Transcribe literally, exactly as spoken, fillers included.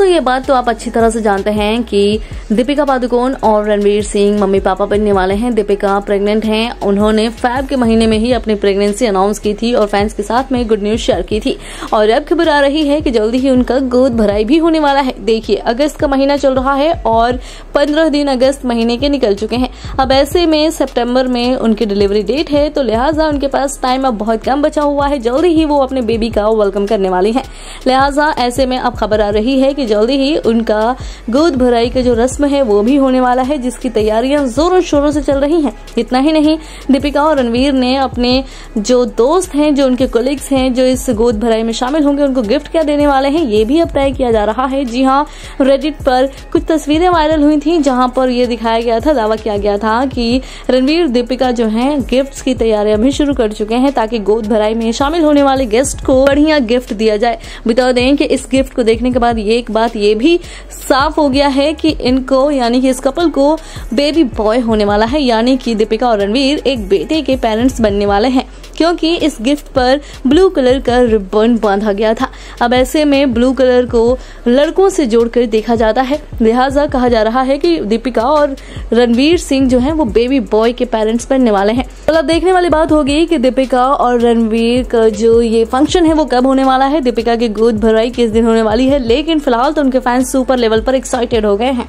ये बात तो आप अच्छी तरह से जानते हैं कि दीपिका पादुकोण और रणवीर सिंह मम्मी पापा बनने वाले हैं। दीपिका प्रेग्नेंट हैं। उन्होंने फेब के महीने में ही अपनी प्रेगनेंसी अनाउंस की थी और फैंस के साथ में गुड न्यूज शेयर की थी। और अब खबर आ रही है कि जल्दी ही उनका गोद भराई भी होने वाला है। देखिए, अगस्त का महीना चल रहा है और पंद्रह दिन अगस्त महीने के निकल चुके हैं। अब ऐसे में सितंबर में उनकी डिलीवरी डेट है, तो लिहाजा उनके पास टाइम अब बहुत कम बचा हुआ है। जल्दी ही वो अपने बेबी का वेलकम करने वाली हैं। लिहाजा ऐसे में अब खबर आ रही है कि जल्दी ही उनका गोद भराई का जो रस्म है वो भी होने वाला है, जिसकी तैयारियां जोरों शोरों से चल रही हैं। इतना ही नहीं, दीपिका और रणवीर ने अपने जो दोस्त हैं, जो उनके कोलिग्स हैं, जो इस गोद भराई में शामिल होंगे, उनको गिफ्ट क्या देने वाले हैं ये भी अब तय किया जा रहा है। जी हाँ, रेडिट पर कुछ तस्वीरें वायरल हुई थी जहां पर यह दिखाया गया था, दावा किया गया था कि रणवीर दीपिका जो हैं गिफ्ट्स की तैयारियां भी शुरू कर चुके हैं ताकि गोद भराई में शामिल होने वाले गेस्ट को बढ़िया गिफ्ट दिया जाए। बता दें कि इस गिफ्ट को देखने के बाद ये एक बात ये भी साफ हो गया है कि इनको यानी कि इस कपल को बेबी बॉय होने वाला है, यानी कि दीपिका और रणवीर एक बेटे के पेरेंट्स बनने वाले हैं, क्योंकि इस गिफ्ट पर ब्लू कलर का रिबन बांधा गया था। अब ऐसे में ब्लू कलर को लड़कों से जोड़कर देखा जाता है, लिहाजा कहा जा रहा है कि दीपिका और रणवीर सिंह जो हैं वो बेबी बॉय के पेरेंट्स बनने वाले हैं। तो अब देखने वाली बात होगी कि दीपिका और रणवीर का जो ये फंक्शन है वो कब होने वाला है, दीपिका की गोद भराई किस दिन होने वाली है। लेकिन फिलहाल तो उनके फैंस सुपर लेवल पर एक्साइटेड हो गए हैं।